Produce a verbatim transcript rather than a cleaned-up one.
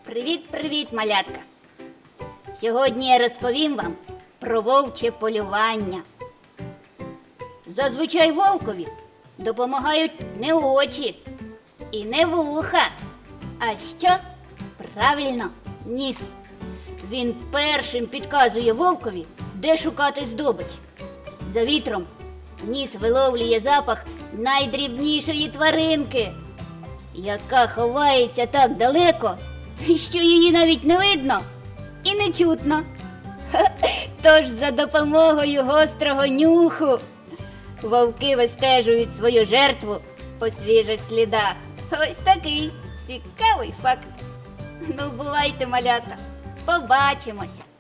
Привіт-привіт, малятка! Сьогодні я розповім вам про вовче полювання. Зазвичай вовкові допомагають не очі і не вуха, а що? Правильно, ніс. Він першим підказує вовкові, де шукати здобич. За вітром ніс виловлює запах найдрібнішої тваринки, яка ховається так далеко, що її навіть не видно і не чутно. Тож за допомогою гострого нюху вовки вистежують свою жертву по свіжих слідах. Ось такий цікавий факт. Ну, бувайте, малята, побачимося!